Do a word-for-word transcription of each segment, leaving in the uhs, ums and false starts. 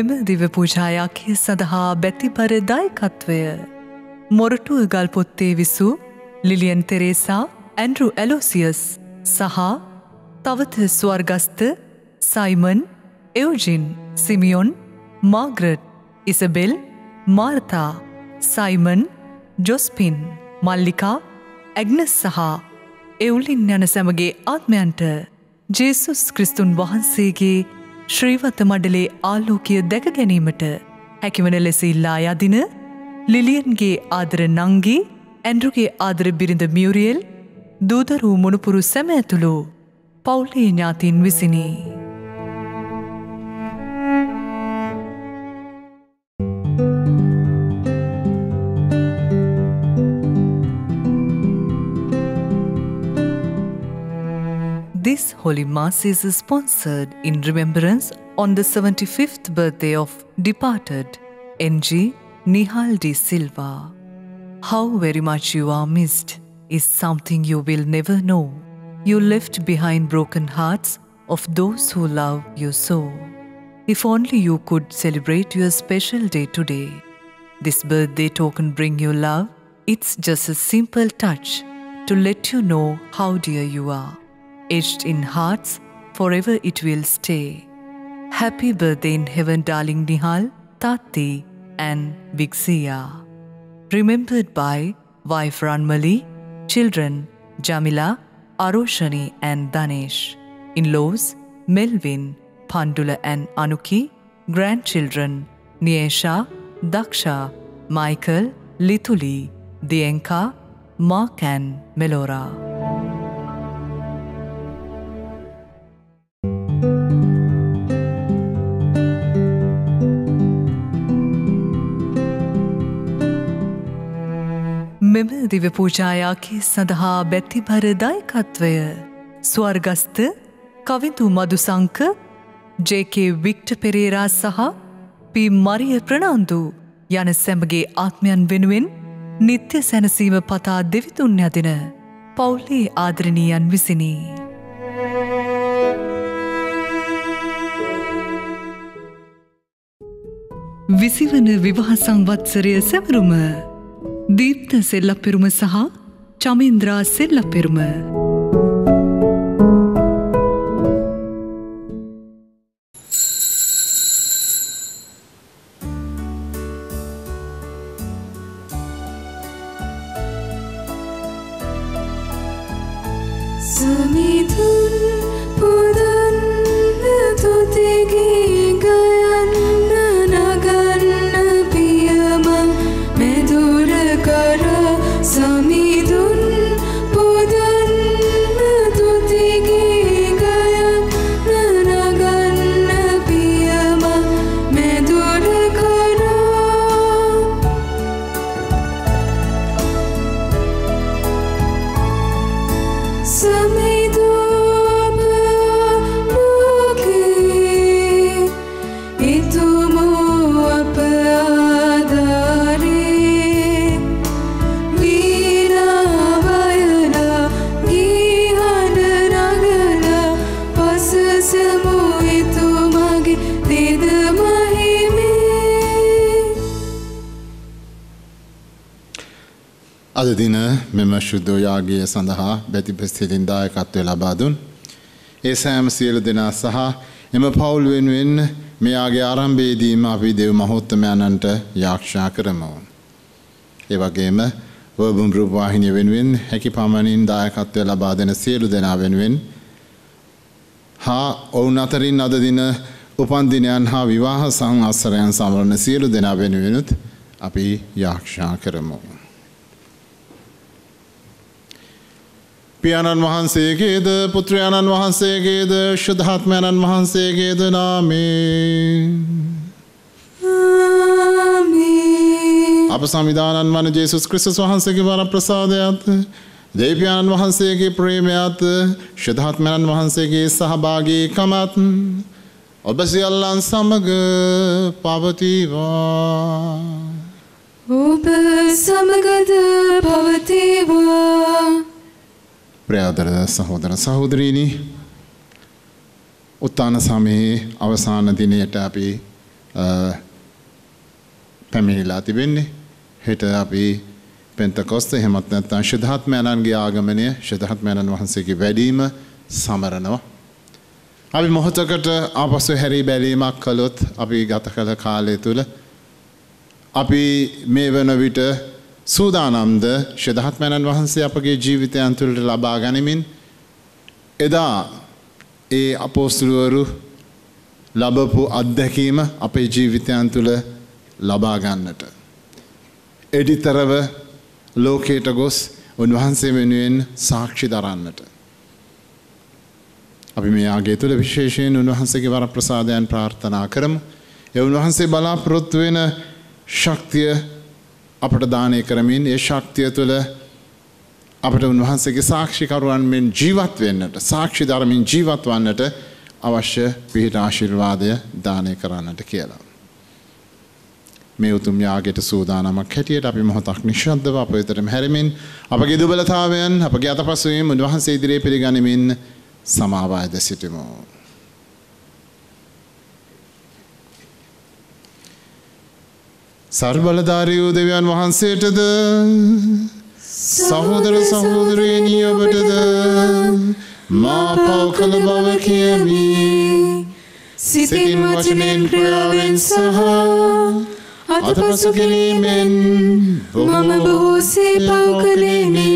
මෙම දිව පූජායාගේ සඳහා බැතිබර දායකත්වය මොරටුව ගල්පොත්තේ විසූ ලිලියන් තෙරේසා ඇන්ඩ්‍රු ඇලෝසියස් සහ තවත ස්වර්ගස්ත Simon Eugene Simeon Margaret Isabel Martha Simon Josephine Mallika Agnes සහ එවුලින් යන සැමගේ ආත්මයන්ට ජේසුස් ක්‍රිස්තුන් වහන්සේගේ ශ්‍රීවත මඩලේ ආලෝකය දැක ගැනීමට හැකිවන ලෙස ඉල්ලා යදින ලිලියන්ගේ ආදර නංගි ඇන්ඩ්‍රුගේ ආදර බිරිඳ මියුරියල් දූදරු මුණුපුරු සැම ඇතුළු පවුලේ ඥාතීන් විසිනි. This Holy Mass is sponsored in remembrance on the seventy-fifth birthday of departed N G Nihal D. Silva. How very much you are missed is something you will never know. You left behind broken hearts of those who love you so. If only you could celebrate your special day today. This birthday token bring you love. It's just a simple touch to let you know how dear you are. Etched in hearts, forever it will stay. Happy birthday in heaven, darling Nihal, Tati and Vixia. Remembered by wife Ranmali, children Jamila, Aroshani and Danesh, in-laws Melvin, Pandula and Anuki, grandchildren Niesha, Daksha, Michael, Lituli, Dienka, Mark and Melora. මෙම දිව පූජායාගේ සඳහා බැතිබර දායකත්වය ස්වර්ගස්ත Kavindu Madusanka J K Victor Perera සහ P මරිය Fernando යන සැමගේ ආත්මයන් වෙනුවෙන් නිත්‍ය සැනසීම පතා දෙවිතුන් යදින පවුලේ ආදරණීයන් විසිනි. විසිවන විවාහ සංවත්සරය සැමරුම දීප්ත සෙල්ලප්පෙරුම සහ චමේන්ද්‍රා සෙල්ලප්පෙරුම සමිඳුන් පුදන්න තුතිගේ ගයන්න නගන්න පියම මෙදුර කර සමිඳුන් පුදන්න තුතිගේ ගයන්න නගන්න පියම මෙදුර කර සමිඳුන් අද දින මෙම ශුද්ධ යාගය සඳහා බැතිපස්තිලින් දායකත්වය ලබා දුන් ඒ සෑම සියලු දෙනා සහ එම පවුල් වෙනුවෙන් මේ යාගයේ ආරම්භයේදීම අපි දෙව් මහෝත්තමයන්න්ට යාක්ෂා කරමු. ඒ වගේම වර්බුම් රූපවාහිනිය වෙනුවෙන් හැකි පමණින් දායකත්වය ලබා දෙන සියලු දෙනා වෙනුවෙන් හා ඔවුන් අතරින් අද දින උපන් දිනයන් හා විවාහ සංවත්සරයන් සමරන සියලු දෙනා වෙනුවෙනුත් අපි යාක්ෂා කරමු. පියාණන් වහන්සේගේද පුත්‍රයාණන් වහන්සේගේද ශුද්ධාත්මයන්න් වහන්සේගේද නාමයෙන් ආමේන්. අප සමිදානන් වන ජේසුස් ක්‍රිස්තුස් වහන්සේගේ වර ප්‍රසාදයත් දෙවියන් වහන්සේගේ ප්‍රේමයත් ශුද්ධාත්මයන්න් වහන්සේගේ සහභාගීකමත් ඔබ සියල්ලන් සමග පවතිවා. ඔබ සමගද පවතිවා. ප්‍රියදර සහෝදර සහෝදරීනි, උත්තාන සමයේ අවසාන දිනයට අපි පැමිණිලා තිබෙන්නේ. හෙට අපි පෙන්තකොස්ත එහෙමත් නැත්නම් ශුද්ධාත්මයන්ගේ ආගමනය ශුද්ධාත්මයන් වහන්සේගේ වැඩීම සමරනවා. අපි මොහොතකට ආපසු හැරී බැලීමක් කළොත් අපි ගත කළ කාලය තුල අපි මේ වන විට සූදානම්ද ශුද්ධාත්මයන් වහන්සේ අපගේ ජීවිතයන් තුළට ලබා ගනිමින් එදා ඒ අපොස්තලවරු ලැබපු අත්දැකීම අපේ ජීවිතයන් තුළ ලබා ගන්නට එඩිතරව ලෝකයට ගොස් උන්වහන්සේ වෙනුවෙන් සාක්ෂි දරන්නට අපි මේ ආගය තුළ විශේෂයෙන් උන්වහන්සේගේ වරප්‍රසාදයන් ප්‍රාර්ථනා කරමු. ඒ උන්වහන්සේ බලාපොරොත්තු වෙන ශක්තිය අපට දානය කරමින් ඒ ශක්තිය තුළ අපට උන්වහන්සේගේ සාක්ෂිකරුවන් මෙන් ජීවත් වෙන්නට සාක්ෂි දරමින් ජීවත් වන්නට අවශ්‍ය පිහිට ආශිර්වාදය දානය කරන්නට කියලා. මේ උතුම් යාගයට සූදානමක් හැටියට අපි මොහොතක් නිශ්ශබ්දව අප වෙතටම හැරෙමින් අපගේ දුබලතාවයන් අපගේ අතපසුවීම් උන්වහන්සේ ඉදිරියේ පිළිගනිමින් සමාවාද සිටිමු. සර්වබලධාරී වූ දෙවියන් වහන්සේටද සහෝදර සහෝදරයනි ඔබටද මා පව් කළ බව කියමි. සිතින් වචනෙන් ක්‍රියාවෙන් සහ අතපසු කිරීමෙන් මම බොහෝසේ පව් කළෙමි.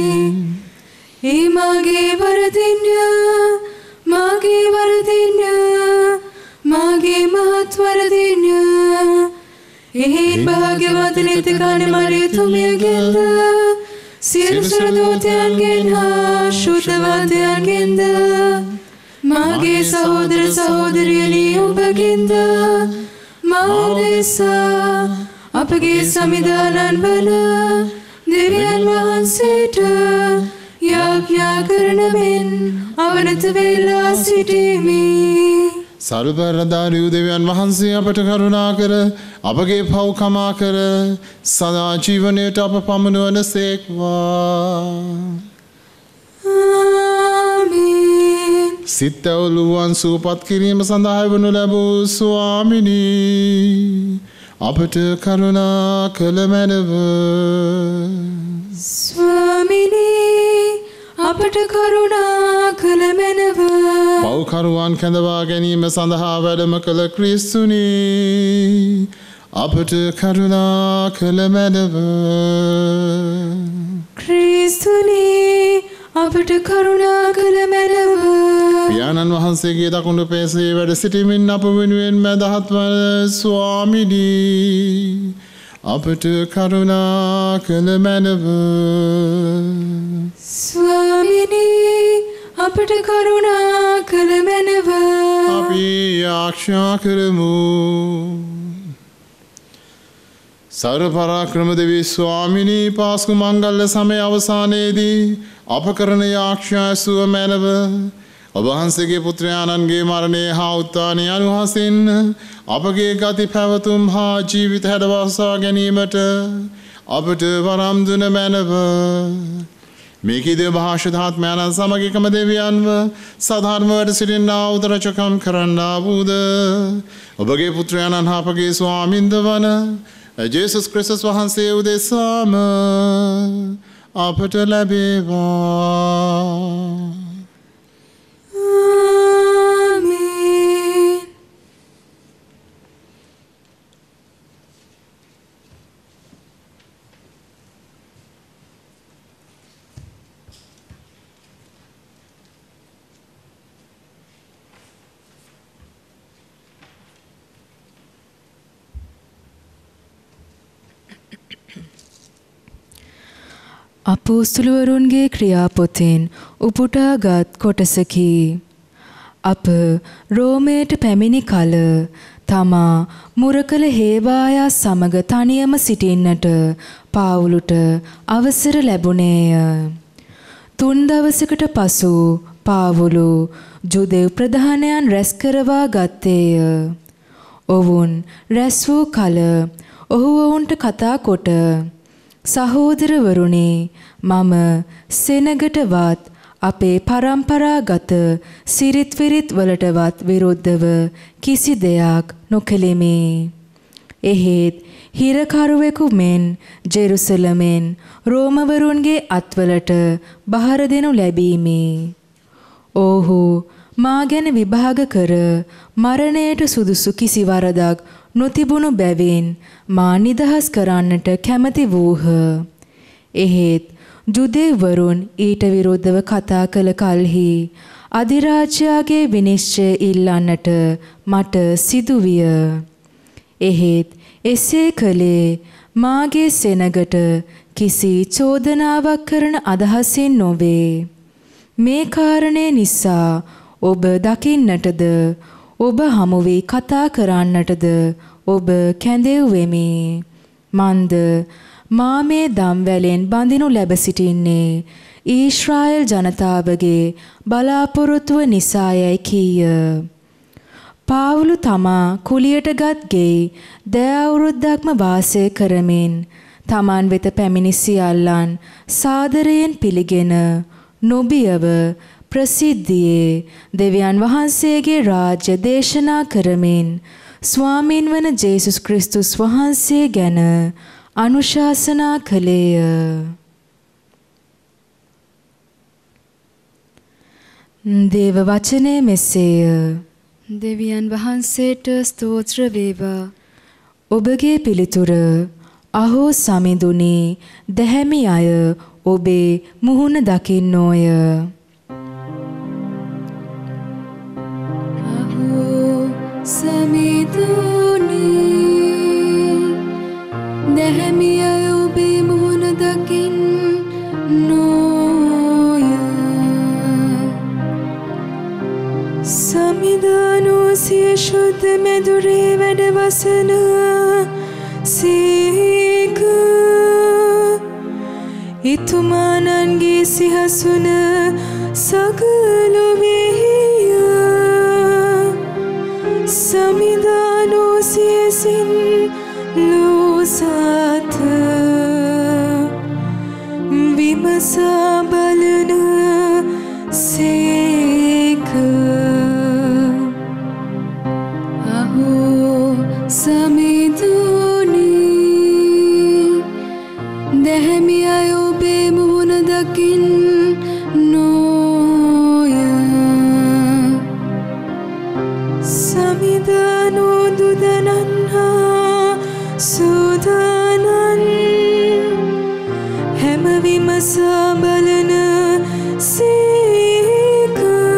ඒ මාගේ වරදින්ය මාගේ වරදින්ය මාගේ මහත් වරදින්ය. එහෙත් භාග්‍යවත් නිත්‍යකාණ මරියතුමියගෙන්ද සියලු සුරදූතයන්ගෙන් හා ශුද්ධවන්තයන්ගෙන්ද මාගේ සහෝදර සහෝදරියනි ඔබගෙන්ද මා උදෙසා අපගේ සමිදානන් වන දෙවියන් වහන්සේට යාඥා කරන මෙන් අවනත වෙලා සිටිමි. සර්වබලධාරී වූ දෙවියන් වහන්සේ අපට කරුණා කර අපගේ පව් කමා කර සදා ජීවනයට අප පමුණුවන සේක්වා. ආමේන්. සිත ඔළුවන් සූපත් කිරීම සඳහා වනු ලැබූ ස්වාමිනී අපට කරුණා කළ මැනව. ස්වාමිනී අපට කරුණා කළ මැනව. පව්කරුවන් කැඳවා ගැනීම සඳහා වැඩම කළ ක්‍රිස්තුනී අපට කරුණා කළ මැනව. ක්‍රිස්තුනී අපට කරුණා කළ මැනව. පියාණන් වහන්සේගේ දකුණු පෙසේ වැඩ සිටිමින් අප වෙනුවෙන් මැදහත් වන ස්වාමිනී අපට කරුණා කළ මැනව. ස්වාමිනී අපට කරුණා කළ මැනව. අපි ආක්ෂා කරමු. සර්ව පරාක්‍රම දෙවී ස්වාමිනී පාස්කු මංගල්‍ය සමය අවසානයේදී අප කරන යාක්ෂා සුව මැනව ඔබ වහන්සේගේ පුත්‍රයාණන්ගේ මරණය හා උත්ථානය අනුහසින් අපගේ ගති පැවතුම් හා ජීවිත හැඩවසා ගැනීමට අපට වරම් දුන මැනව. මේකීද භාෂධාත්මයන් සමග එකම දෙවියන්ව සධර්මවට සිටින්නා උදරචකම් කරන්නා වූද ඔබගේ පුත්‍රයාණන් හා අපගේ ස්වාමින්ද වන ජේසුස් ක්‍රිස්තුස් වහන්සේ උදෙසාම අපට ලැබේවා. ආමේන්. අපෝස්තලවරුන්ගේ ක්‍රියාපොතෙන් උපුටාගත් කොටසකි. අප රෝමයට පැමිණි කල තමා මුරකල හේවායා සමග තනියම සිටින්නට පාවුලුට අවසර ලැබුණේය. තුන් දවසකට පසු පාවුලු ජුදෙව් ප්‍රධානයන් රැස් කරවා ගත්තේය. ඔවුන් රැස් වූ කල ඔහු ඔවුන්ට කතා කොට සහෝදරවරුනි මම සෙනගටවත් අපේ පරම්පරාගත සිරිත් විරිත් වලටවත් විරුද්ධව කිසි දෙයක් නොකෙලෙමි. එහෙත් හිරකරුවෙකු මෙන් ජෙරුසලමෙන් රෝමවරුන්ගේ අත්වලට බහර දෙනු ලැබීමි. ඔහු මා ගැන විභාග කර මරණයට සුදුසු කිසි වරදක් නොතිබුණු බැවින් මා නිදහස් කරන්නට කැමති වූහ. එහෙත් ජුදෙව්වරුන් ඊට විරුද්ධව කතා කළ කල්හි අධිරාජ්‍යයාගේ විනිශ්චය ඉල්ලන්නට මට සිදුවිය. එහෙත් එසේ කළේ මාගේ සෙනගට කිසි චෝදනාවක් කරන අදහසින් නොවේ. මේ කාරණය නිසා ඔබ දකින්නටද ඔබ හමු වී කතා කරන්නටද ඔබ කැඳෙව්වෙමි. මන්ද මා මේ දම්වැලෙන් බඳිනු ලැබ සිටින්නේ ඊශ්‍රායෙල් ජනතාවගේ බලාපොරොත්තුව නිසායයි කීය. පාවුලු තමා කුලියටගත් ගෙයි දෑ අවුරුද්දක්ම වාසය කරමින් තමන් වෙත පැමිණි සියල්ලන් සාදරයෙන් පිළිගෙන නොබියව ප්‍රසිද්ධියේ දෙවියන් වහන්සේගේ රාජ්‍ය දේශනා කරමින් ස්වාමීන් වන ජේසුස් ක්‍රිස්තුස් වහන්සේ ගැන අනුශාසනා කළේය. දේව වචනය මෙසේය. දෙවියන් වහන්සේට ස්තෝත්‍ර වේවා. ඔබගේ පිළිතුර අහෝ සමිඳුනි දැහැමි අය ඔබේ මුහුණ දකින්නෝය. අහෝ සමිඳුනි දැහැමි අය ඔබේ මුහුණ දකින්නෝය. සමිඳානෝ සිය ශුද්ධ මැදුරේ වැඩ වසන සීක ඉතුමානන්ගේ සිහසුන සගලොවෙහිය. සමිඳානෝ සියසින් ලෝසාත විමසා බලන සේක. අහෝ සමිඳුනි දැහැමි අය ඔබේ මුහුණ දකින්නෝය. සමිඳානෝ දුදනන් හා සූදානන් හැම විමසා බලන සේක.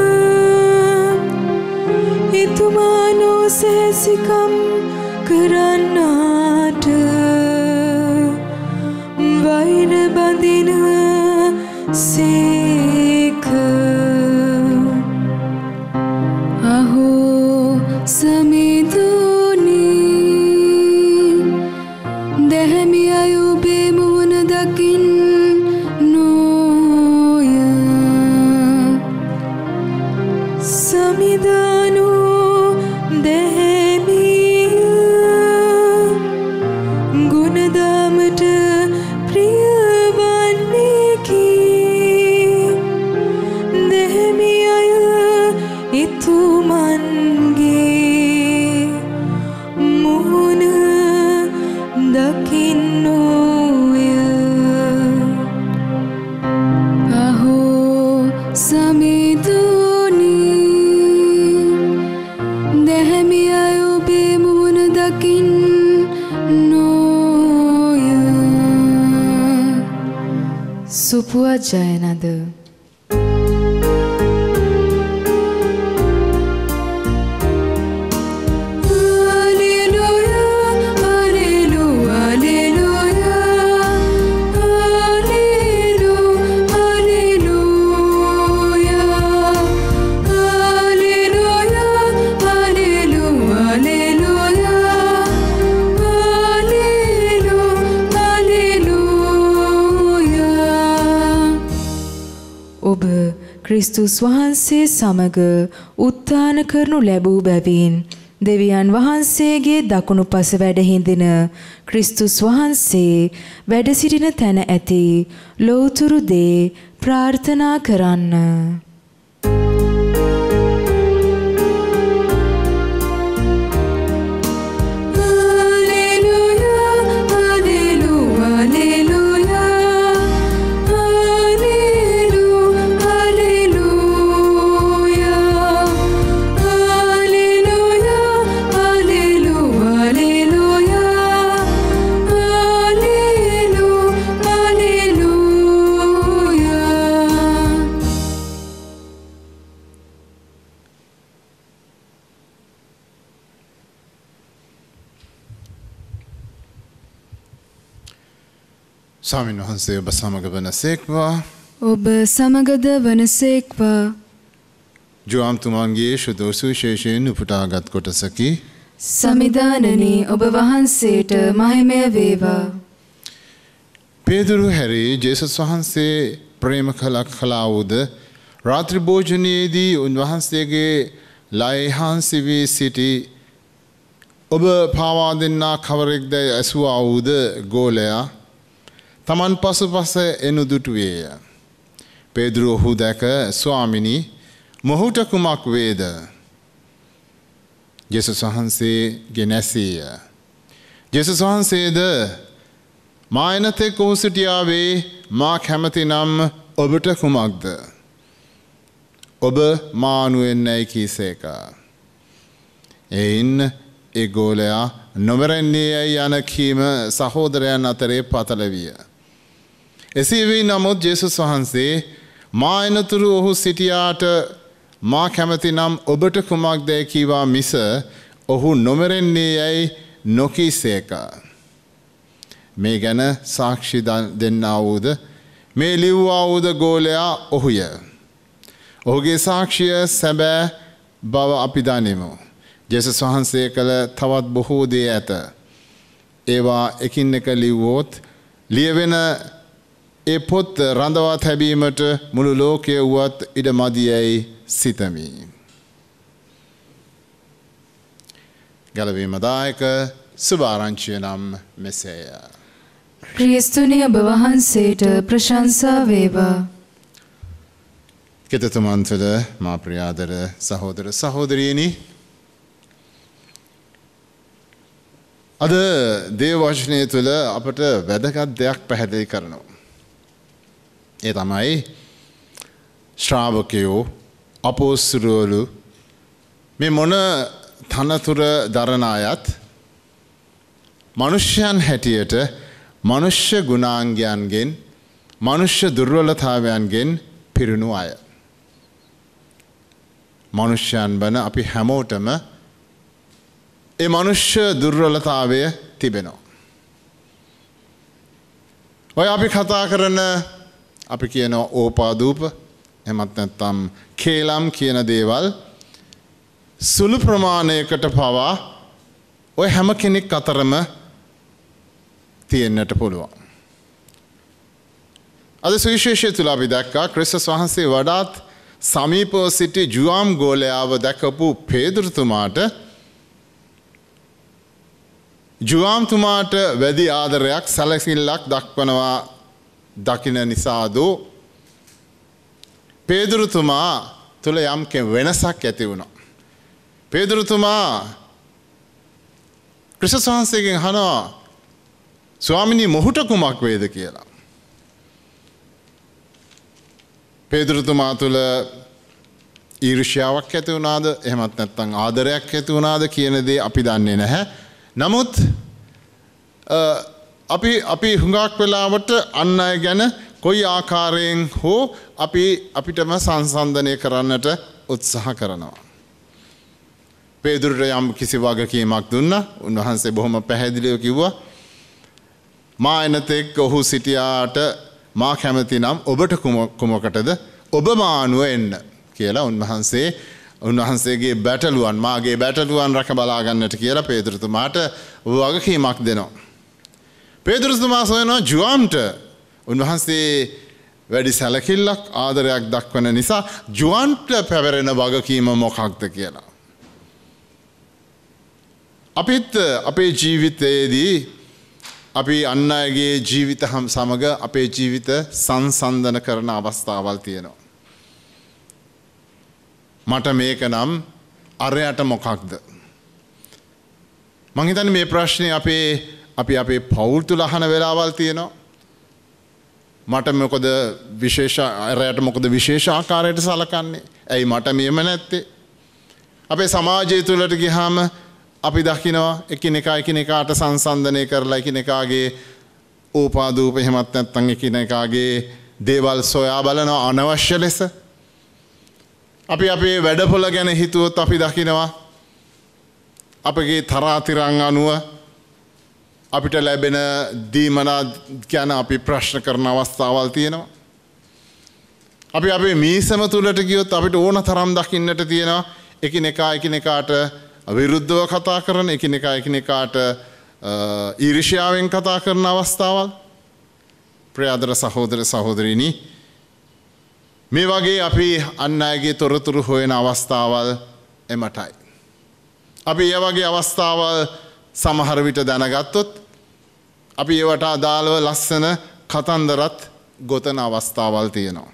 එතුමානෝ සැසිකම් කරන්නාට වෛර බඳින සේක. අහෝ සමිඳුනි දැහැමි අය ඔබේ මුහුණ දකින්නෝය. සමිඳානෝ දැහැමිය ගුණදාමට ප්‍රියවන්නේකි. දැහැමි අය එතුමන්ගේ මුහුණ දකින්නෝය. අහෝ සමිඳුනි දැහැමි අය ඔබේ මුහුණ දකින්නෝය. සුපුවත් ජයනද. ඔබ ක්‍රිස්තුස් වහන්සේ සමග උත්ථාන කරනු ලැබූ බැවින් දෙවියන් වහන්සේගේ දකුණු පස වැඩ හිඳින ක්‍රිස්තුස් වහන්සේ වැඩ සිටින තැන ඇති ලෝතුරු දේ ප්‍රාර්ථනා කරන්න. ස්වාමීන් වහන්සේ ඔබ සමග වනසේක්වා. ඔබ සමගද වනසේක්වා. ජෝම්තුමන්ගේ ශුද්ධ සුවිශේෂයෙන් උපුටාගත් කොටසකි. සමිදානනී ඔබ වහන්සේට මහිමය වේවා. පේදුරු හැරී ජේසුස් වහන්සේ ප්‍රේම කළක් කළා වූද රාත්‍රී භෝජනයේදී උන්වහන්සේගේ ලයිහාන්සි වී සිටි ඔබ පාවා දෙන්නා කවරෙක්ද ඇසුවා වූද ගෝලයා තමන් පසුපස එනු දුටුවේය. පේදුරු ඔහු දැක ස්වාමිනී මොහුට කුමක් වේද? ජේසුස් වහන්සේගේ නැසීය. ජේසුස් වහන්සේද මා එනතෙක් ඔහු සිටියාවේ මා කැමති නම් ඔබට කුමක්ද? ඔබ මා අනුවෙන්නැයි කීසේක. එයින් ඒ ගෝලයා නොමරන්නේ යැයි යන කීම සහෝදරයන් අතරේ පතල විය. එසේ වී නමුත් ජේසුස් වහන්සේ මා එනතුරු ඔහු සිටියාට මා කැමති නම් ඔබට කුමක්දැයි කීවා මිස ඔහු නොමරන්නේ යැයි නොකීසේක. මේ ගැන සාක්ෂි දෙන්නා වූද මේ ලිව්වා වූද ගෝලයා ඔහුය. ඔහුගේ සාක්ෂිය සැබෑ බව අපි දනිමු. ජේසුස් වහන්සේ කළ තවත් බොහෝ දේ ඇත. ඒවා එකින් එක ලිව්වොත් ලියවෙන ඒ පොත් රඳවා තැබීමට මුළු ලෝකය වුවත් ඉඩ මදියයි සිතමි. ගැලවීම දායක සුභාරංචිය නම් මෙසේය. ක්‍රිස්තුනි ඔබ වහන්සේට ප්‍රශංසා වේවා. කෙතතුමන් තුළ මා ප්‍රියාදර සහෝදර සහෝදරියනි, අද දේව වචනය තුළ අපට වැදගත් දෙයක් පැහැදිලි කරනවා. ඒ තමයි ශ්‍රාවකයෝ අපෝස්තලවරු මේ මොන තනතුර දරන අයත් මනුෂ්‍යයන් හැටියට මනුෂ්‍ය ගුණාංගයන්ගෙන් මනුෂ්‍ය දුර්වලතාවයන්ගෙන් පිරුණු අය. මනුෂ්‍යයන් වන අපි හැමෝටම ඒ මනුෂ්‍ය දුර්වලතාවය තිබෙනවා. ඔය අපි කතා කරන අපි කියන ඕපාදූප එමත් නැත්නම් කේලම් කියන දේවල් සුළු ප්‍රමාණයකට පවා ඔය හැම කෙනෙක් අතරම තියෙන්නට පුළුවන්. අද සුවිශේෂය තුළ අපි දැක්කා ක්‍රිස්තුස් වහන්සේ වඩාත් සමීපව සිටි ජුවාම් ගෝලයාව දැකපු පේදුරුතුමාට ජුවාම්තුමාට වැඩි ආදරයක් සැලකිල්ලක් දක්වනවා දකින නිසාදෝ පේදුරුතුමා තුළ යම් වෙනසක් ඇති වුණා. පේදුරුතුමා ක්‍රිස්තුස් වහන්සේගෙන් අහනවා ස්වාමිනී මොහුට කුමක් වේද කියලා. පේදුරුතුමා තුළ ඊර්ෂ්‍යාවක් ඇති වුණාද එහෙමත් නැත්නම් ආදරයක් ඇති වුණාද කියන දේ අපි දන්නේ නැහැ. නමුත් අපි අපි හුඟක් වෙලාවට අන් අය ගැන කොයි ආකාරයෙන් හෝ අපි අපිටම සංසන්දනය කරන්නට උත්සාහ කරනවා. පේදුරුට යම් කිසි වගකීමක් දුන්නා. උන්වහන්සේ බොහොම පැහැදිලිව කිව්වා මා එනතෙක් ඔහු සිටියාට මා කැමති නම් ඔබට කුමකටද ඔබ මා අනුව එන්න කියලා උන්වහන්සේ උන්වහන්සේගේ බැටළුවන් මාගේ බැටළුවන් රැක බලා ගන්නට කියලා පේදුරුතුමාට වගකීමක් දෙනවා. පේදුරුතුමා සොයනවා ජුවාම්ට උන්වහන්සේ වැඩි සැලකිල්ලක් ආදරයක් දක්වන නිසා ජුවන්ට පැවරෙන වගකීම මොකක්ද කියලා. අපිත් අපේ ජීවිතයේදී අපි අන් අයගේ ජීවිත සමග අපේ ජීවිත සංසන්දන කරන අවස්ථාවල් තියෙනවා. මට මේක නම් අරයට මොකක්ද? මං හිතන්නේ මේ ප්‍රශ්නේ අපේ අපි අපේ පවුල් තුල අහන වෙලාවල් තියෙනවා. මට මොකද විශේෂ අරයට මොකද විශේෂ ආකාරයට සලකන්නේ? ඇයි මට මෙහෙම නැත්තේ? අපේ සමාජය තුලට ගියාම අපි දකිනවා එකිනෙකා එකිනෙකාට සංසන්දනය කරලා එකිනෙකාගේ ඕපාදූප එහෙමත් නැත්නම් එකිනෙකාගේ දේවල් සොයා බලනවා අනවශ්‍ය ලෙස. අපි අපේ වැඩපොළ ගැන හිතුවොත් අපි දකිනවා අපගේ තරාතිරම් අනුව අපිට ලැබෙන දීමනා ගැන අපි ප්‍රශ්න කරන අවස්ථාවල් තියෙනවා. අපි අපේ මීසම තුලට ගියොත් අපිට ඕන තරම් දකින්නට තියෙනවා එකිනෙකා එකිනෙකාට විරුද්ධව කතා කරන එකිනෙකා එකිනෙකාට ඊර්ෂ්‍යාවෙන් කතා කරන අවස්ථාවල්. ප්‍රියදර සහෝදර සහෝදරිනි, මේ වගේ අපි අන් අයගේ තොරතුරු හොයන අවස්ථාවල් එමටයි. අපි ඒ වගේ අවස්ථාවල් සමහර විට දැනගත්තොත් අපි ඒවට අදාළව ලස්සන කතන්දරත් ගොතන අවස්ථාවල් තියෙනවා.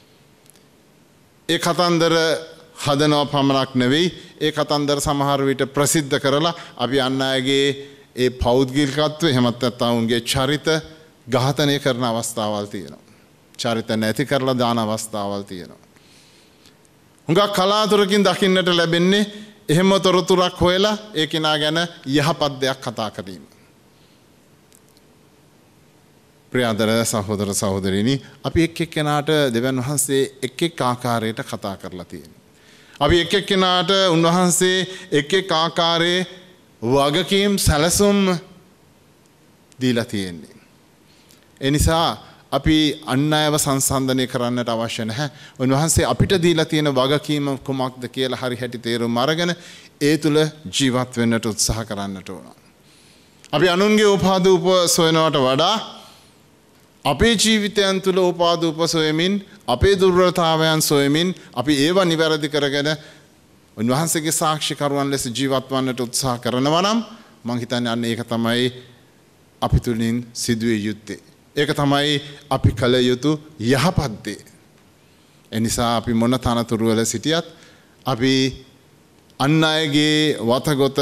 ඒ කතන්දර හදනවා පමණක් නෙවෙයි, ඒ කතන්දර සමහර විට ප්‍රසිද්ධ කරලා අපි අන් අයගේ ඒ පෞද්ගලිකත්වය එහෙමත් නැත්නම් උන්ගේ චරිත ඝාතනය කරන අවස්ථාවල් තියෙනවා. චරිත නැති කරලා දාන අවස්ථාවල් තියෙනවා. හුඟක් කලාතුරකින් දකින්නට ලැබෙන්නේ එහෙම තොරතුරක් හොයලා ඒ කෙනා ගැන යහපත් දෙයක් කතා කිරීම. ප්‍රියදර සහෝදර සහෝදරිනි, අපි එක් එක්කෙනාට දෙවියන් වහන්සේ එක් එක් ආකාරයට කතා කරලා තියෙනවා. අපි එක් එක්කෙනාට උන්වහන්සේ එක් එක් ආකාරයේ වගකීම් සැලසුම් දීලා තියෙන්නේ. ඒ නිසා අපි අන් අයව සංසන්දනය කරන්නට අවශ්‍ය නැහැ. උන්වහන්සේ අපිට දීලා තියෙන වගකීම කුමක්ද කියලා හරි හැටි තේරුම් අරගෙන ඒ තුල ජීවත් වෙන්නට උත්සාහ කරන්නට ඕන. අපි අනුන්ගේ උපාදූප සොයනවට වඩා අපේ ජීවිතයන් තුල උපාදූප සොයමින් අපේ දුර්වලතාවයන් සොයමින් අපි ඒවා නිවැරදි කරගෙන උන්වහන්සේගේ සාක්ෂිකරුවන් ලෙස ජීවත් වන්නට උත්සාහ කරනවා නම් මං හිතන්නේ අන්න ඒක තමයි අපි තුලින් සිදුවේ යුත්තේ. ඒක තමයි අපි කළ යුතු යහපත් දේ. ඒ නිසා අපි මොන තනතුරු වල සිටියත් අපි අන් අයගේ වතගොත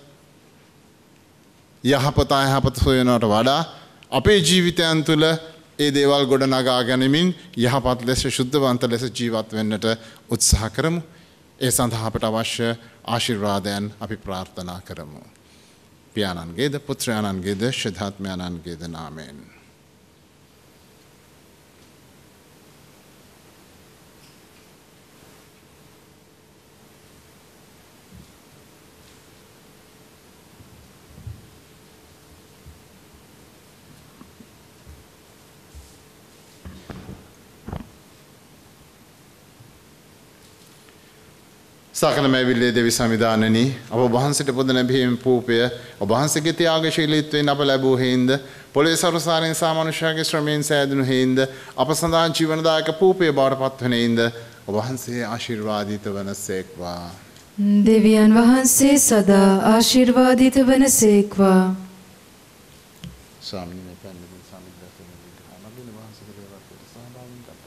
යහපත යහපත සොයනවට වඩා අපේ ජීවිතයන් තුළ ඒ දේවල් ගොඩ නගා ගැනීමෙන් යහපත් ලෙස ශුද්ධවන්ත ලෙස ජීවත් වෙන්නට උත්සාහ කරමු. ඒ සඳහා අපට අවශ්‍ය ආශිර්වාදයන් අපි ප්‍රාර්ථනා කරමු. පියාණන්ගේද පුත්‍රයාණන්ගේද ශුද්ධාත්මයාණන්ගේද නාමයෙන්. සකල මැවිල්ලේ දෙවි සමිදානනි, අප වහන්සේට පුද නැබීම පූපය ඔබ වහන්සේගේ ත්‍යාගශීලීත්වයෙන් අප ලැබූ හේින්ද පොළේ සරුසාරෙන් සා මනුෂ්‍යයාගේ ශ්‍රමයෙන් සෑදුණු හේින්ද අප සඳහා ජීවනදායක පූපය බවට පත්වන හේින්ද ඔබ වහන්සේ ආශිර්වාදිත වනසේක්වා. දෙවියන් වහන්සේ සදා ආශිර්වාදිත වනසේක්වා. ස්වාමීන් වහන්සේ සමිද්දසෙන් විග්‍රහමගින වහන්සේගේ දේවල්වලට සහභාගී වෙන්න.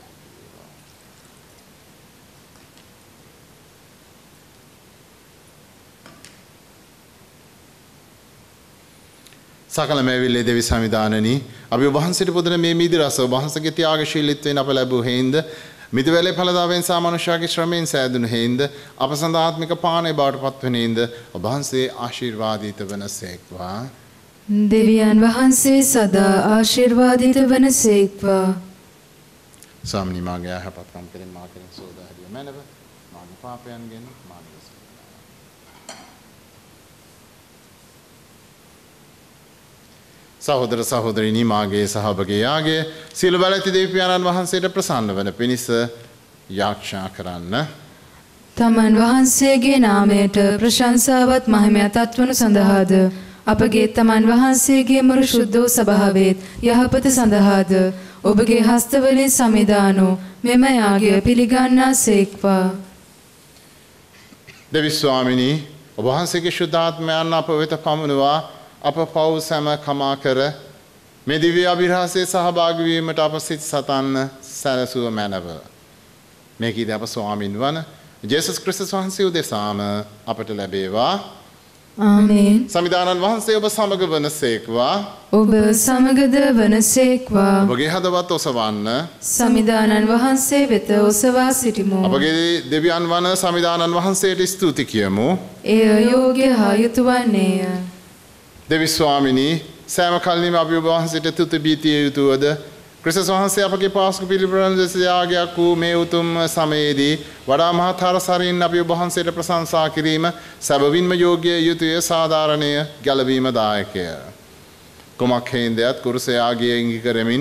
සකල මැවිල්ලේ දෙවි සමිදානනි, අපි ඔබ වහන්සේට පුදන මේ මිදි රස ඔබ වහන්සේගේ ත්‍යාගශීලීත්වයෙන් අප ලැබූ හේින්ද මිදවැලේ ඵලදාවෙන් සා මනුෂ්‍යයාගේ ශ්‍රමයෙන් සෑදුණු හේින්ද අප සඳහා ආත්මික පානය බවට පත්වන හේින්ද ඔබ වහන්සේ ආශිර්වාදිත වනසේක්වා. දෙවියන් වහන්සේ සදා ආශිර්වාදිත වනසේක්වා. ස්වාමීනි, මාගේ යහපත්කම් කෙරෙන් මා කෙරෙන් සෝදා හැරිය මැනව. මාගේ පාපයන්ගෙන් මාගේ සහෝදර සහෝදරිනි, මාගේ සහභාගී යාගේ සියලු බලති දෙවි පියාණන් වහන්සේට ප්‍රසන්න වන පිණිස යාඥා කරන්න. තමන් වහන්සේගේ නාමයට ප්‍රශංසාවත් මහිමයත් අත්වනු සඳහාද අපගේ තමන් වහන්සේගේ මුළු ශුද්ධ වූ සභාවෙත් යහපත සඳහාද ඔබගේ හස්තවලින් සමිදානෝ මෙම යාගය පිළිගන්නා සේක්වා. දෙවි ස්වාමිනී, ඔබ වහන්සේගේ ශුද්ධාත්මයන් අප වෙත පමුණුවා අප පව් සැම කමා කර මේ දිව්‍ය අභිරහසේ සහභාගී වීමට අප සිත සතන් සැලසුව මැනව. මේකීද අප ස්වාමින් වන ජේසුස් ක්‍රිස්තුස් වහන්සේ උදෙසාම අපට ලැබේවා. ආමේන්. සමිදානන් වහන්සේ ඔබ සමග වනසේක්වා. ඔබ සමගද වනසේක්වා. ඔබගේ හදවත් ඔසවන්න. සමිදානන් වහන්සේ වෙත ඔසවා සිටිමු. අපගේ දෙවියන් වන සමිදානන් වහන්සේට ස්තුති කියමු. එය යෝග්‍ය හා යුතු වන්නේය. දෙවි ස්වාමිනී සෑම කල්හිම අපි ඔබ වහන්සේට තුති බීතිය යුතුවද ක්‍රිස්තුස් වහන්සේ අපගේ පාස්කු පිළිබඳ යාගයක් වූ මේ උතුම් සමයේදී වඩා මහත් හරසරින් අපි ඔබ වහන්සේට ප්‍රශංසා කිරීම සැබවින්ම යෝග්‍ය යුතුය සාධාරණය ගැලවීම දායකය. කුමක් හේන්දයත් කුරුස යාගය ඉඟි කරමින්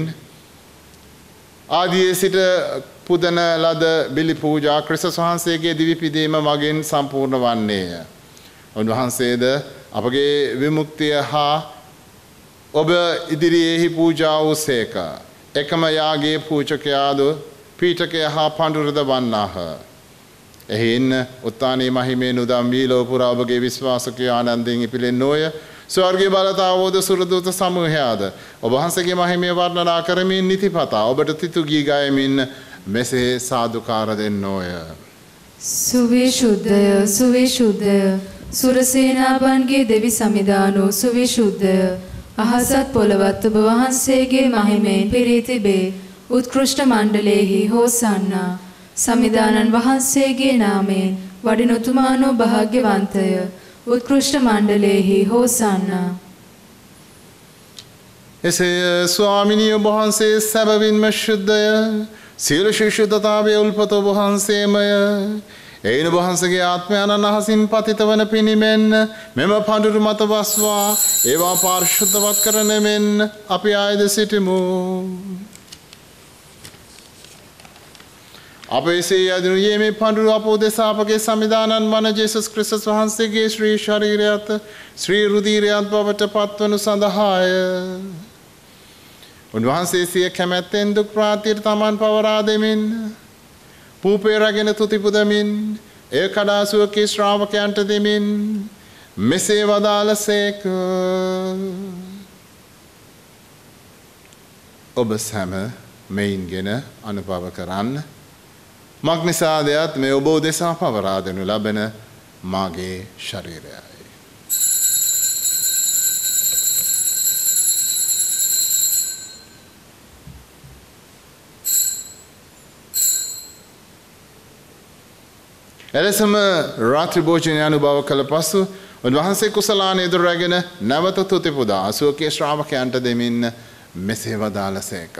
ආදියේ සිට පුදන ලද බිලි පූජා ක්‍රිස්තුස් වහන්සේගේ දිවි පිදීම මගින් සම්පූර්ණ වන්නේය. උන්වහන්සේද අපගේ විමුක්තිය හා ඔබ ඉදිරියේහි පූජා වූ සේක. එකම යාගේ පූජකයාදු පීඨකය හා පඬුරද වන්නාහ. එහින් උත්තානී මහිමේ නුදම් වී ලෝපුරා ඔබගේ විශ්වාසකය ආනන්දයෙන් ඉපිලෙන් නොය. ස්වර්ගීය බලතාවෝද සුරදූත සමූහයාද ඔබ වහන්සේගේ මහිමය වර්ණනා කරමින් නිතිපතා ඔබට තිතු ගී ගයමින් මෙසේ සාදුකාර දෙන්නෝය. සුවිශුද්ධය සුවිශුද්ධය සුරසේනාපන්ගේ දෙවි සමිදානෝ සුවිශුද්ධය අහසත් පොළවත් ඔබ වහන්සේගේ මහිමයෙන් පිරී තිබේ. උත්කෘෂ්ඨ මණ්ඩලයේහි හෝසන්නා. සමිදානන් වහන්සේගේ නාමයෙන් වඩිනුතුමානෝ භාග්‍යවන්තය. උත්කෘෂ්ඨ මණ්ඩලයේහි හෝසන්නා. එසේ ස්වාමිනී ඔබ වහන්සේ සැබවින්ම ශුද්ධය. සියලු ශුද්ධතාවයේ උල්පත ඔබ වහන්සේමය. එයින් ඔබ වහන්සේගේ ආත්මයන් අහසින් පතිත වන පිණිමෙන් මෙම පඬුරු මත වස්වා ඒවා පාරිශුද්ධවත් කරන මෙන් අපි ආයද සිටිමු. අප එසේ යදිනුයේ මේ පඬුරු අප උදෙසා අපගේ සමිදානන් වන ජේසුස් ක්‍රිස්තුස් වහන්සේගේ ශ්‍රී ශරීරයත් ශ්‍රී රුධිරයත් බවට පත්වනු සඳහාය. උන්වහන්සේ සිය කැමැත්තෙන් දුක් ප්‍රාතියට තමන් පවරා දෙමින් පූපේ රැගෙන තුති පුදමින් එය කඩා සුවකී ශ්‍රාවකයන්ට දෙමින් මෙසේ වදාළසේක. ඔබ සැම මෙයින්ගෙන අනුභව කරන්න. මක් නිසාදයත් මේ ඔබ උදෙසා පවරා දෙනු ලබන මාගේ ශරීරයයි. එලෙසම රාත්‍රී භෝජනය අනුභව කළ පසු උන්වහන්සේ කුසලාන ඉදිරි රැගෙන නැවත තුති පුදා සුවකී ශ්‍රාවකයන්ට දෙමින් මෙසේ වදාළසේක.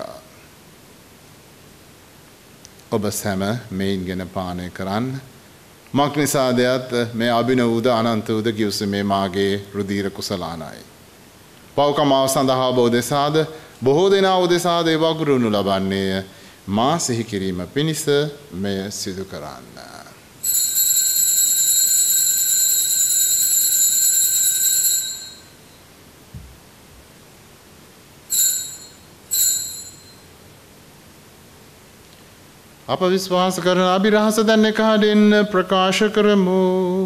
ඔබ සැම මෙයින්ගෙන පානය කරන්න. මක් නිසාදයත් මේ අභිනවූද අනන්ත වූද ගිවිසුමේ මාගේ රුධීර කුසලානයි. පව්කමාව සඳහා ඔබ උදෙසාද බොහෝ දෙනා උදෙසාද ඒ වගුරුනු ලබන්නේය. මා සිහි කිරීම පිණිස මෙය සිදු කරන්න. අප විශ්වාස කරන අභිරහස දැන් එකහඩෙන් ප්‍රකාශ කරමු.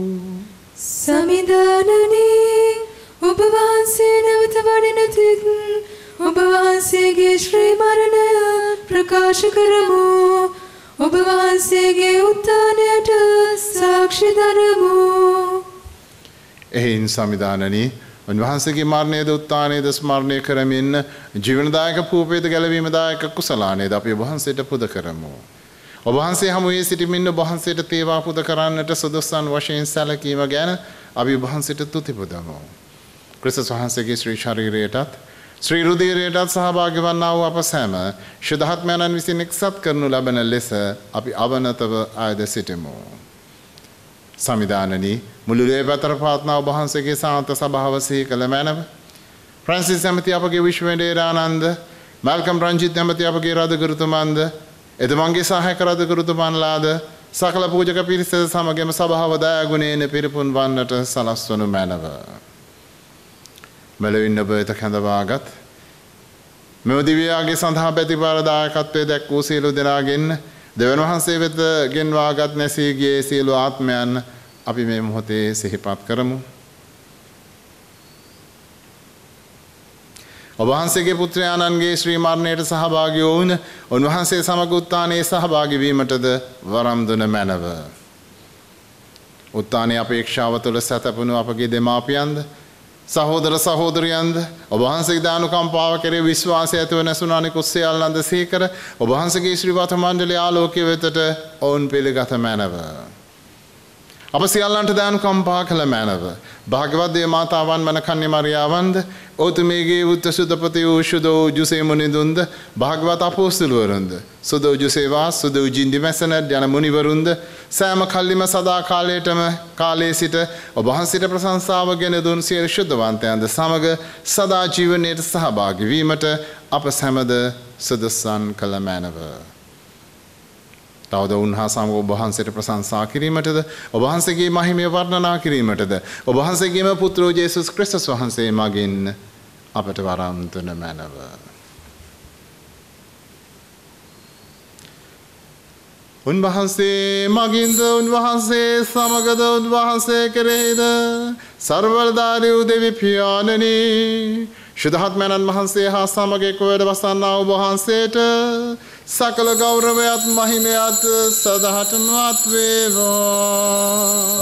සමිදානනේ ඔබ වහන්සේ නැවත වඩින තෙක් ඔබ වහන්සේගේ ශ්‍රී මරණය ප්‍රකාශ කරමු. ඔබ වහන්සේගේ උත්ථානයට සාක්ෂි දරමු. එයින් සමිදානනි උන්වහන්සේගේ මරණයද උත්ථානයද ස්මරණය කරමින් ජීවනදායක පූපේද ගැලවීමදායක කුසලානයද අපි ඔබ වහන්සේට පුද කරමු. ඔබ වහන්සේ හමුවේ සිටමින් ඔබ වහන්සේට තේවා පුද කරන්නට සුදුසුන් වශයෙන් සැලකීම ගැන අපි ඔබ වහන්සේට තුති පුදමු. ක්‍රිස්තුස් වහන්සේගේ ශ්‍රී ශරීරයටත් ශ්‍රී රුධිරයටත් සහභාගී වන්නා වූ අප සැම ශුද්ධාත්මයන්න් විසින් එක්සත් කරනු ලබන ලෙස අපි අවනතව ආයද සිටිමු. සමිදානනි මුළු ලේ පැතර පාත්නා ඔබ වහන්සේගේ සාන්ත සභාව සිහි කළ මැනව. ෆ්‍රැන්සිස් ඇමති අපගේ විශ්වවිද්‍යාලානන්ද මල්කම් රංජිත් ඇමති අපගේ රදගුරුතුමන්ද එතුමන්ගේ සහායක රදගුරුතුමන්ලාද සකල පූජක පිරිස සමගම සභාව දයාගුණයෙන් පිරිපුන් වන්නට සලස්වනු මැනව. මෙලොවින් ඔබ වෙත කැඳවාගත් මෙම දිව්‍යයාගේ සඳහා ප්‍රතිපාර දායකත්වයේ දැක් වූ සියලු දෙනාගෙන් දෙවියන් වහන්සේ වෙත ගෙන්වාගත් නැසී ගියේ සියලු ආත්මයන් අපි මේ මොහොතේ සිහිපත් කරමු. ඔබ වහන්සේගේ පුත්‍රයාණන්ගේ ශ්‍රී මරණයට සහභාගී වුණ උන්වහන්සේ සමග උත්ථානයේ සහභාගී වීමටද වරම් දුන මැනව. උත්ථානයේ අපේක්ෂාව තුළ සැතපුණු අපගේ දෙමාපියන්ද සහෝදර සහෝදරියන්ද ඔබ වහන්සේගේ දානුකම්පාව කෙරෙහි විශ්වාසය ඇතිව නැසුණු අනිකුත් සියල්ලන්ද සීකර ඔබ වහන්සේගේ ශ්‍රීවත මණ්ඩලයේ ආලෝකය වෙතට ඔවුන් පිළිගත මැනව. අප සියල්ලන්ට දානුකම්පා කළ මැනව. භාග්‍යවත් දේ මාතාවන් වන කන්‍ය මරියාවන්ද ඔතුමේගේ උත්තර සුදපති වූ සුදෝ ජුසේ මුනිඳුන්ද භාග්‍යවත් අපෝස්තලවරුන්ද සුදෝ ජුසේවා සුදෝ ජින්දිමැසන යන මුනිවරුන්ද සෑම කල්ලිම සදා කාලයටම කාලයේ සිට ඔබ වහන්සේට ප්‍රශංසාව ගෙන දුන් සියලු ශුද්ධවන්තයන්ද සමග සදා ජීවනයේ සහභාගී වීමට අප සැමද සදස්සන් කළ මැනව. තවද උන්හා සමග ඔබ වහන්සේට ප්‍රශංසා කිරීමටද ඔබ වහන්සේගේ මහිමය වර්ණනා කිරීමටද ඔබ වහන්සේගේම පුත්‍රෝ ජේසුස් ක්‍රිස්තුස් වහන්සේ මගින් අපට වරම් දුන මැනව. උන්වහන්සේ මගින්ද උන්වහන්සේ සමගද උන්වහන්සේ කෙරෙහිද සර්වදාරී වූ දෙවි පියාණනි ශුද්ධාත්මයන්න් වහන්සේ හා සමග එක්ව වැඩ වසන්නා ඔබ වහන්සේට සකල ගෞරවයත් මහිමයත් සදහටමත් වේවා.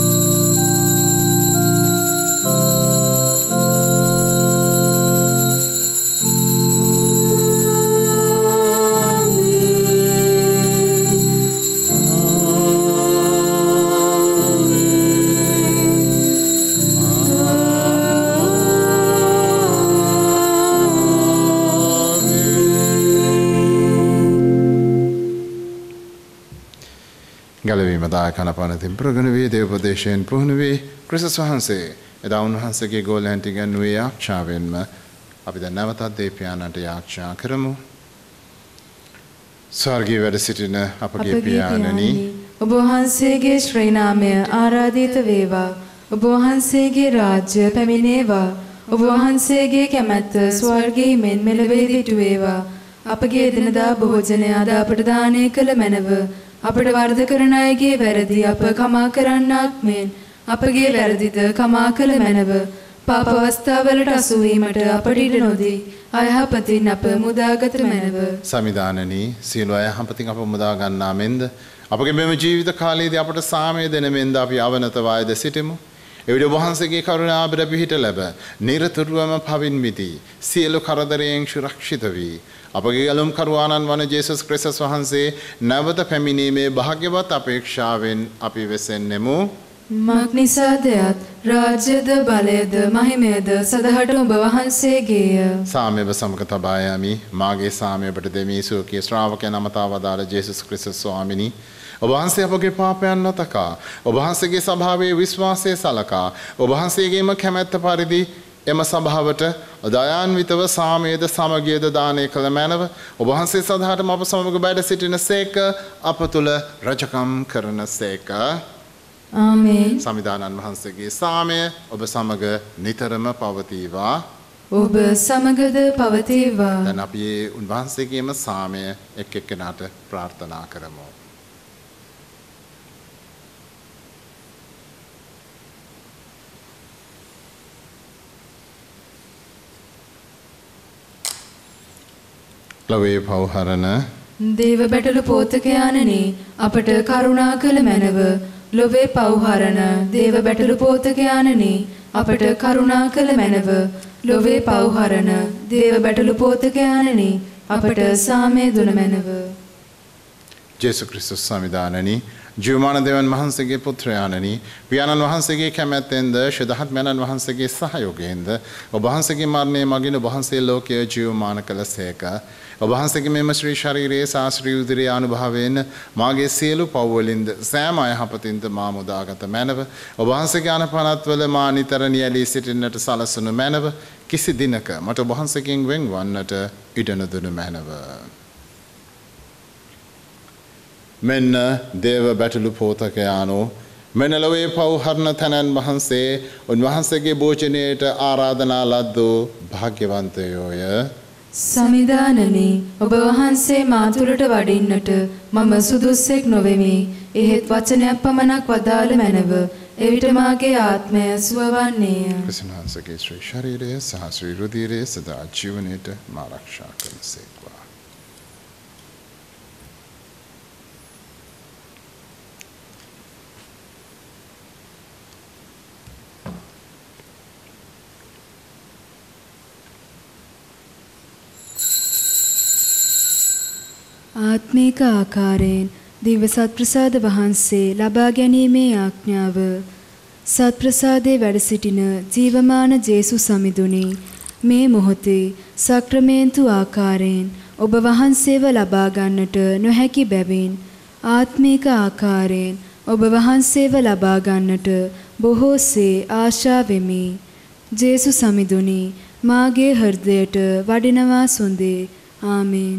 ගැලවීම දායකන පනතින් ප්‍රගුණ වී දේවෝපදේශයෙන් පුහුණු වී ක්‍රිස්තුස් වහන්සේ එදා උන්වහන්සේගේ ගෝලයන්ට ඉගැන්වූ යාච්ඡාවෙන්ම අපි දැන් නැවතත් දේවයානන්ට යාච්ඡා කරමු. ස්වර්ගයේ වැඩ සිටින අපගේ පියාණනි ඔබ වහන්සේගේ ශ්‍රී නාමය ආරාධිත වේවා. ඔබ වහන්සේගේ රාජ්‍ය පැමිණේවා. ඔබ වහන්සේගේ කැමැත්ත ස්වර්ගයේ මෙන් මෙලොවේදී ඉටු වේවා. අපගේ දිනදා භෝජනය අද අපට දානය කළ මැනව. අපට වර්ධ කරන අයගේ වැරදි අප කමා කරන්නාක් මෙන් අපගේ වැරදිද කමා කළ මැනව. පාප අවස්ථාවලට අසු වීමට අපට ඉඩ නොදී අයහපතින් අප මුදාගත මැනව. සමිදානනී සියලු අයහපතින් අප මුදා ගන්නා මෙන්ද අපගේ මෙම ජීවිත කාලයේදී අපට සාමය දෙන මෙන්ද අපි අවනත වායද සිටෙමු. එවිට වහන්සේගේ කරුණාබර පිහිට ලැබ නිරතුරුවම පවින් මිදී සියලු කරදරයෙන් සුරක්ෂිත වී අපගේ ගලුම් කරුවාණන් වන ජේසුස් ක්‍රිස්තුස් වහන්සේ නැවත පැමිණීමේ භාග්‍යවත් අපේක්ෂාවෙන් අපි වෙසෙන්නෙමු. මක් නිසාදයත් රාජ්‍යද බලයද මහිමයද සදහට ඔබ වහන්සේගේය. සාමයව සමග තබා යමි. මාගේ සාමයකට දෙමී සුවකී ශ්‍රාවකයන් අමතා වදාළ ජේසුස් ක්‍රිස්තුස් ස්වාමිනී ඔබ වහන්සේ අපගේ පාපයන් නොතකා ඔබ වහන්සේගේ සභාවේ විශ්වාසය සලකා ඔබ වහන්සේගේම කැමැත්ත පරිදි එම සභාවට දයාන්විතව සාමයේද සමගියද දානය කළ මැනව ඔබ වහන්සේ සදහටම අප සමග බැඩ සිටින සේක අප තුළ රජකම් කරන සේක. ආමේන්. සමිදානන් වහන්සේගේ සාමය ඔබ සමග නිතරම පවතිවා. ඔබ සමගද පවතිවා. දැන් අපි උන්වහන්සේගේම සාමය එක් එක්කෙනාට ප්‍රාර්ථනා කරමු. ලොවේ පවහරණ දේව බැටළු පෝතකයාණනි අපට කරුණා කළ මැනව. ලොවේ පවහරණ දේව බැටළු පෝතකයාණනි අපට කරුණා කළ මැනව. ලොවේ පවහරණ දේව බැටළු පෝතකයාණනි අපට සාමය දුන මැනව. ජේසු ක්‍රිස්තුස් සමිදානනි ජීවමාන දෙවන් වහන්සේගේ පුත්‍රයාණනි පියාණන් වහන්සේගේ කැමැත්තෙන්ද ශුද්ධාත්මයන්න් වහන්සේගේ සහයෝගයෙන්ද ඔබ වහන්සේගේ මරණය මගින් ඔබ වහන්සේ ලෝකය ජීවමාන කළසේක. ඔබ වහන්සේගේ මෙම ශ්‍රී ශරීරයේ ශාස්ත්‍රීය උදරයේ අනුභවයෙන් මාගේ සියලු පව් වලින්ද සෑම අයහපතින්ද මා මුදාගත මැනව. ඔබ වහන්සේගේ අනපනත්වල මා නිතර නියැලී සිටින්නට සලසනු මැනව. කිසි දිනක මට ඔබ වහන්සේගෙන් වෙන් වන්නට ඉඩ නොදුණු මැනව. මෙන්න දේව බැටළු පෝතකයාණෝ මෙන්න ලොවේ පව්හරණ තැනැන් වහන්සේ උන්වහන්සේගේ භෝජනයට ආරාධනා ලද්දෝ භාග්‍යවන්තයෝය. සමිදානනි ඔබ වහන්සේ මා තුළට වඩින්නට මම සුදුස්සෙක් නොවෙමි. එහෙත් වචනයක් පමණක් වදාළ මැනව. එවිට මාගේ ආත්මය සුවවන්නේය. ක්‍රිස්තුනාසගේ ශ්‍රී ශරීරය සහ ශ්‍රී රුධිරය සදා ජීවනයට මා ආරක්ෂා කරනසේක්වා. ආත්මික ආකාරයෙන් දිව්‍ය සත්ප්‍රසාද වහන්සේ ලබා ගැනීමේ ආඥාව සත්ප්‍රසාදේ වැඩ සිටින ජීවමාන ජේසුස් සමිඳුනි මේ මොහොතේ සක්‍රමේන්තු ආකාරයෙන් ඔබ වහන්සේව ලබා ගන්නට නොහැකි බැවින් ආත්මික ආකාරයෙන් ඔබ වහන්සේව ලබා ගන්නට බොහෝසේ ආශා වෙමි. ජේසුස් සමිඳුනි මාගේ හෘදයට වඩිනවා සොඳේ. ආමේන්.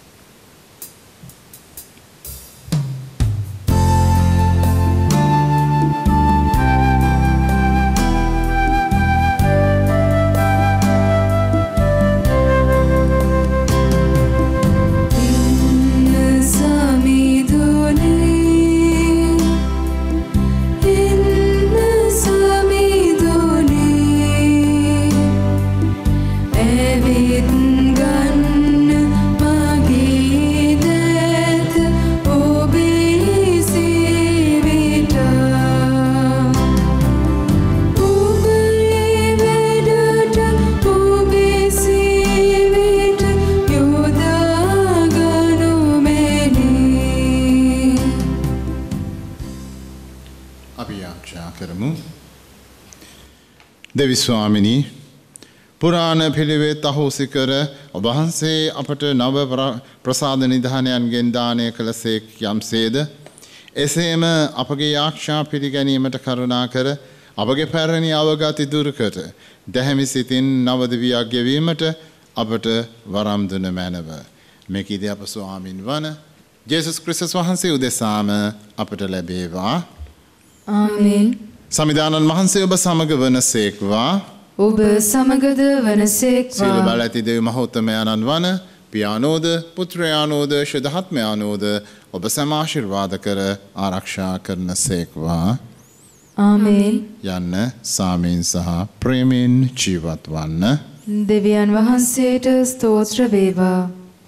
දෙවි ස්වාමිනී පුරාණ පිළිවෙත් අහෝසි කර ඔබ වහන්සේ අපට නව ප්‍රසාද නිධානයන්ගෙන් දානය කළසේක් යම්සේද එසේම අපගේ ආරක්ෂා පිළිගැනීමට කරුණා කර අපගේ පැරණි අවගති දුරු කර දැහැමි සිතින් නව දිවියක් ගෙවීමට අපට වරම් දුන මැනව. මෙකීද අප ස්වාමින් වන ජේසුස් ක්‍රිස්තුස් වහන්සේ උදෙසාම අපට ලැබේවා. ආමේන්. සමිදානන් වහන්සේ ඔබ සමග වනසේක්වා. ඔබ සමගද වනසේක්වා. සියලු බල ඇති දෙවි මහෝත්තමයන්න් වන පියානෝද පුත්‍රයානෝද ශුද්ධාත්මයානෝද ඔබ සැම ආශිර්වාද කර ආරක්ෂා කරනසේක්වා. ආමේන්. යන්න සාමයෙන් සහ ප්‍රේමයෙන් ජීවත් වන්න. දෙවියන් වහන්සේට ස්තෝත්‍ර වේවා.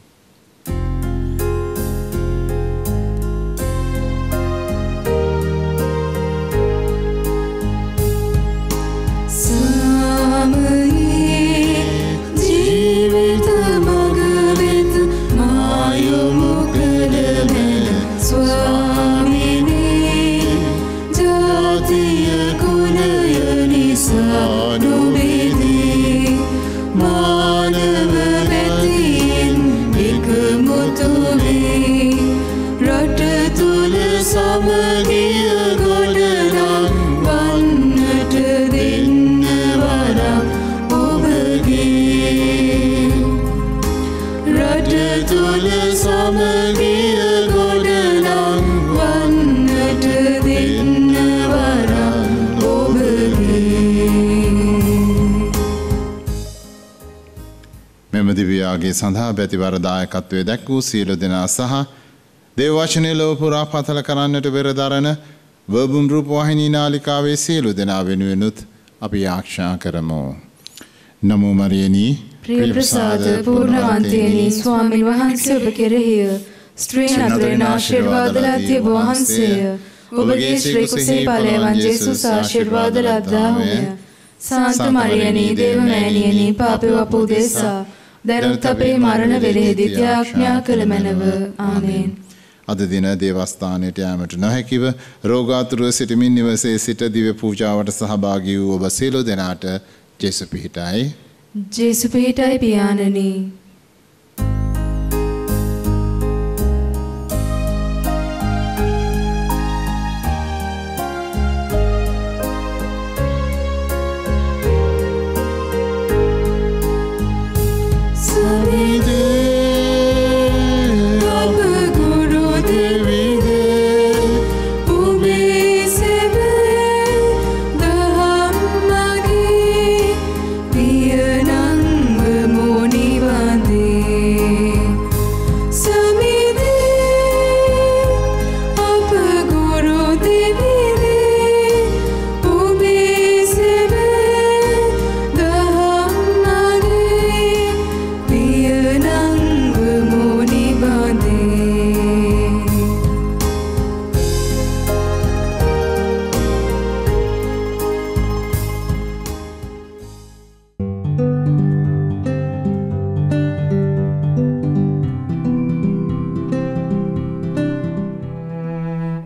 දිව්‍යයාගේ සඳහා ප්‍රතිවරදායකත්වයේ දැක් වූ සියලු දෙනා සහ දේව වචනේ ලොව පුරා පතල කරන්නට පෙරදරන වර්බුම් රූප වාහිනී නාලිකාවේ සියලු දෙනා වෙනුවෙනුත් අපි ආරක්ෂා කරමු. නමෝ මරියනි ප්‍රිය ප්‍රසාද පූර්ණවන්තයනි ස්වාමීන් වහන්සේ ඔබ කෙරෙහිය ස්ත්‍රීන් අතරින් ආශිර්වාද ලද්දී ඔබ වහන්සේය. ඔබගේ ශ්‍රී කුසේ ඵලයන් ජේසුස් ආශිර්වාද ලද්දාහුය. සාන්ත මරියනි දේව මෑණියනි පාපේ වපුදේසා දරුත් අපේ මරණ වෙලෙහිදී ත්‍යාඥා කළ මැනව. ආමේන්. අද දින දේවස්ථානයට යාමට නොහැකිව රෝගාතුරව සිටමින් නිවසේ සිට දිව්‍ය පූජාවට සහභාගී වූ ඔබ සියලු දෙනාට ජේසු පිහිටයි. ජේසු පිහිටයි පියාණනි. Piyanang muni van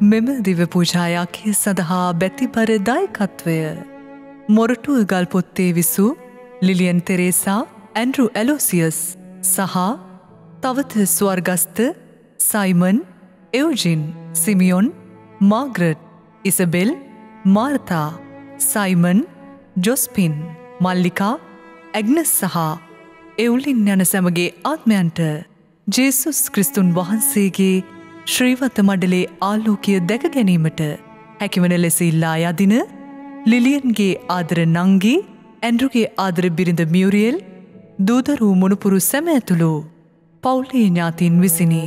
මෙම දිව පූජායාකය සඳහා බැතිබර දායකත්වය මොරටුව ගල්පොත්තේ විසූ ලිලියන් තෙරේසා ඇන්ඩ්‍රු ඇලෝසියස් සහ තවත ස්වර්ගස්ත Simon Eugene Simeon Margaret Isabel Martha Simon Josephine Mallika Agnes සහ එවුලින් යන සැමගේ ආත්මයන්ට ජේසුස් ක්‍රිස්තුන් වහන්සේගේ ශ්‍රීවත මඩලේ ආලෝකය දැක ගැනීමට හැකිවන ලෙස ඉල්ලා යදින ලිලියන්ගේ ආදර නංගි ඇන්ඩ්‍රුගේ ආදර බිරිඳ මියුරියල් දූදරු මුණුපුරු සැම ඇතුළු පවුලේ ඥාතීන් විසිනි.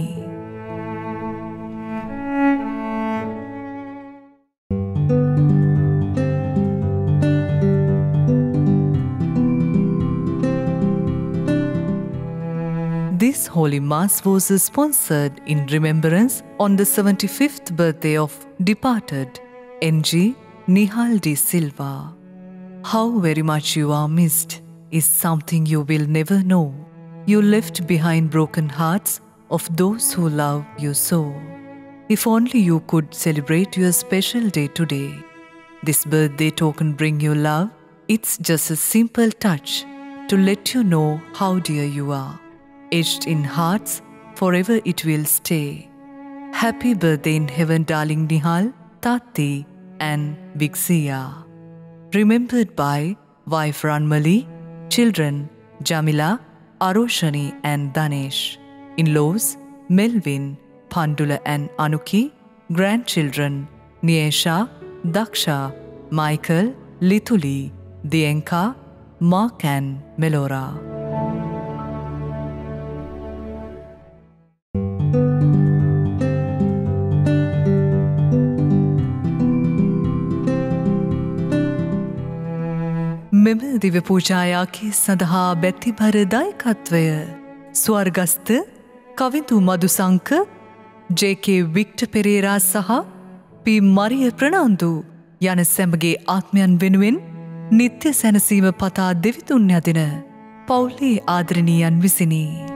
This Holy Mass was sponsored in remembrance on the seventy-fifth birthday of departed N G Nihal de Silva. How very much you are missed is something you will never know. You left behind broken hearts of those who love you so. If only you could celebrate your special day today. This birthday token bring you love. It's just a simple touch to let you know how dear you are. Etched in hearts, forever it will stay. Happy birthday in heaven, darling Nihal, Tati and Big Sia. Remembered by wife Ranmali, children Jamila, Aroshani and Danesh. In-laws Melvin, Pandula and Anuki. Grandchildren Niesha, Daksha, Michael, Lituli, Dienka, Mark and Melora. මෙම දිව පූජායාකය සඳහා බැතිබර දායකත්වය ස්වර්ගස්ත Kavindu Madusanka J K Victor Perera සහ P මරිය Fernando යන සැමගේ ආත්මයන් වෙනුවෙන් නිත්‍ය සැනසීම පතා දෙවිතුන් යදින පවුලේ ආදරණීයන් විසිනි.